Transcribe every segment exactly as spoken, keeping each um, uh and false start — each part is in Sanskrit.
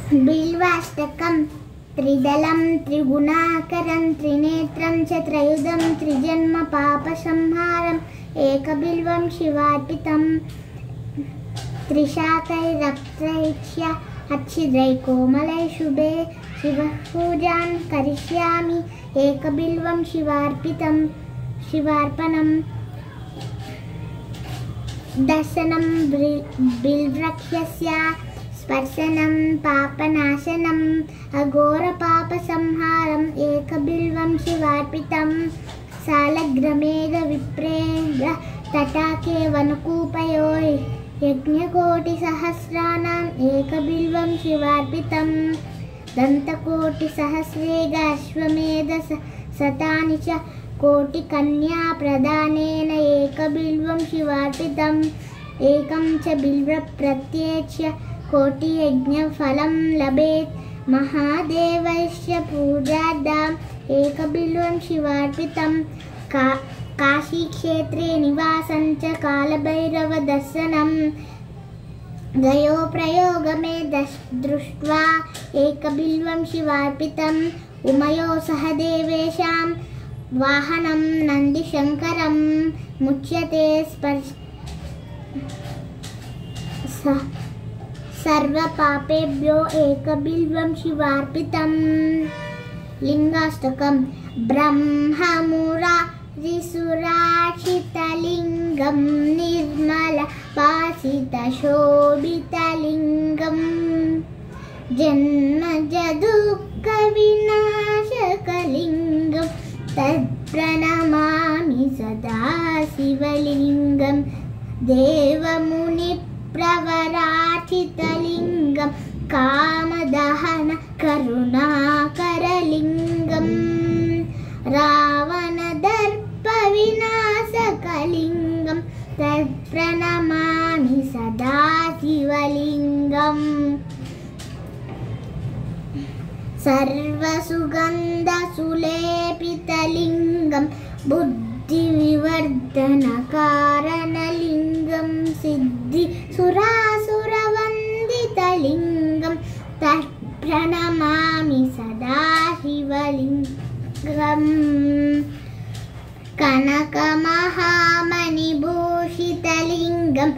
बिल्वाष्टकं त्रिदलं त्रिगुणाकरं त्रिनेत्रं च त्रयुधं त्रिजन्म पापसंहारम् एकबिल्वं शिवार्पितं त्रिशाकैरप्तैक्ष्य अच्छिद्रै कोमलै शुभे शिवपूजां करिष्यामि एकबिल्वं शिवार्पितं शिवार्पणम् दर्शनं बिल्वृक्षस्य स्पर्शनं पापनाशनम् अघोरपापसंहारम् एकबिल्वं शिवार्पितं सालग्रमेघविप्रेन्द्र तटाके वनकूपयोः यज्ञकोटिसहस्राणाम् एकबिल्वं शिवार्पितं दन्तकोटिसहस्रेग अश्वमेध शतानि च कोटिकन्या प्रदानेन एकबिल्वं शिवार्पितम् एकं च बिल्वप्रत्यक्ष्य कोटियज्ञफलं लभेत् महादेवस्य पूजार्थम् एकबिल्वं शिवार्पितं का काशीक्षेत्रे निवासं च कालभैरवदर्शनं गयोप्रयोगमे दृष्ट्वा एकबिल्वं शिवार्पितम् उमयो सह देवेशां वाहनं नन्दिशङ्करं मुच्यते स्पर्श सर्वपापेभ्यो एकबिल्वं शिवार्पितम् लिङ्गाष्टकं ब्रह्ममुरारिसुरार्चितलिङ्गं निर्मलपासितशोभितलिङ्गं जन्मजदुःखविनाशकलिङ्गं तत्प्रणमामि सदा शिवलिङ्गं देवमुनिप्रवरार्चितलिङ्गं कामदहन करुणाकरलिङ्गं रावणदर्पविनाशकलिङ्गं तत्प्रणमामि सदा शिवलिङ्गम् सर्वसुगन्धसुलेपितलिङ्गं बुद्धिविवर्धनकारणलिङ्गं सिद्धिसुरासुरवन्दितलिङ्गं तत्प्रणमामि सदा शिवलिङ्गम् कनकमहामणिभूषितलिङ्गं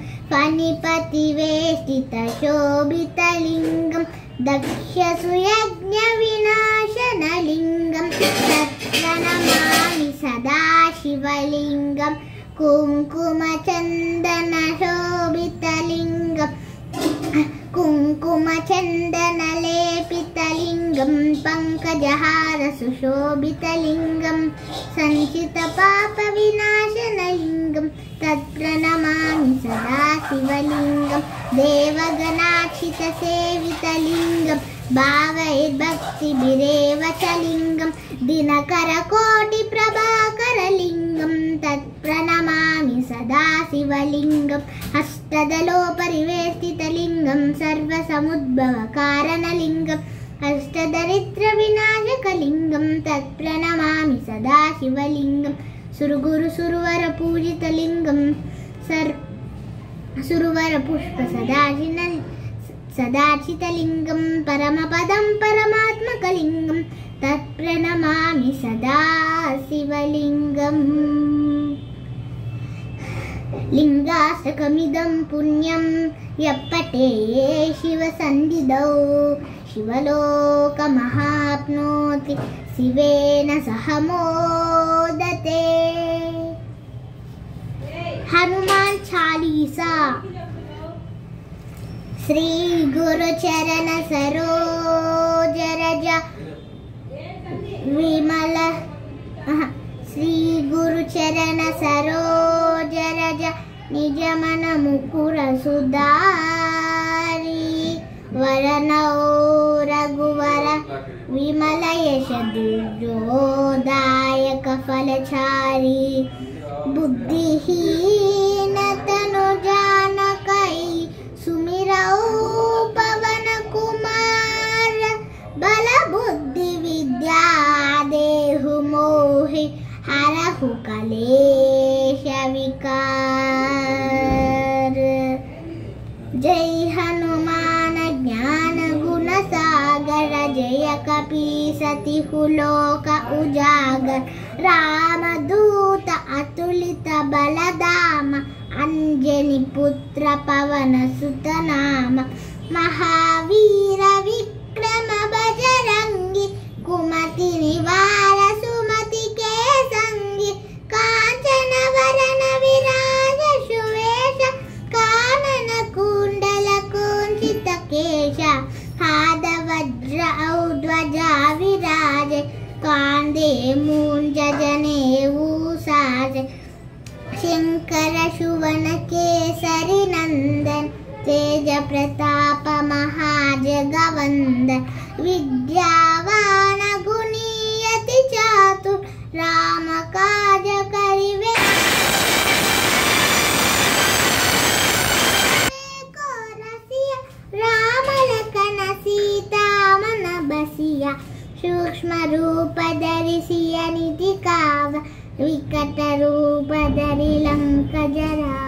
फणिपतिवेष्टितशोभितलिङ्गं दक्षसुयज्ञविनाशनलिङ्गं तत्प्रणमामि सदा शिवलिङ्गं कुङ्कुमचन्दनशोभितलिङ्गं कुङ्कुमचन्दनलेपितलिङ्गं पङ्कजहारसुशोभितलिङ्गं संचितपापविनाशनलिङ्गं तत्प्रणमामि सदा शिवलिङ्गं देवगणार्चितसेवितलिङ्गं भावैर्भक्तिभिरेव च लिङ्गं दिनकरकोटिप्रभाकरलिङ्गं तत्प्रणमामि सदा शिवलिङ्गम् अष्टदलोपरिवेष्टितलिङ्गं सर्वसमुद्भवकारणलिङ्गम् अष्टदरिद्रविनाशकलिङ्गं तत्प्रणमामि सदा शिवलिङ्गं सुरगुरुसुरवरपूजितलिङ्गं सर् सुरवरपुष्पसदार्चिन सदार्चितलिङ्गं परमपदं परमात्मकलिङ्गं तत्प्रणमामि सदा शिवलिङ्गम् लिङ्गाष्टकमिदं पुण्यं यः पठेत् शिवसन्निधौ शिवलोकमहाप्नोति शिवेन सह मोदते। हनुमान चालीसा। श्री गुरुचरण सरोज रज विमल श्री गुरुचरण सरोज रज निज मन मुकुर सुधारी वरनौ रघुवर विमल यश दुर्योदायक फलचारी बुद्धिहीन तनु जानकै सुमिरौ पवन कुमार बल बुद्धि विद्या देहु मोहि हरहु कलेश विकार। जय हनुमान ज्ञान गुण सा कपीसतिहु लोक उजागर रामदूत अतुलित बलधाम अंजनी पुत्र पवन सुत नाम महावीर विक्रम बजरंगी कुमति निवार सुमति के संगी कांचन वरण विराज सुवेश कानन कुंडल कुंचित केश हाद वज्र औध्वजा विराज कांधे मूंज जनेऊ साज शंकर सुवन केसरी नंदन तेज प्रताप महाजगवंदन विद्यावान गुणीयति चातुर राम काज करिवे को रसिया राम लखन सीता मन बसिया सूक्ष्म रूप धरि सिय निधि काव विकट रूप धरि लंक जरा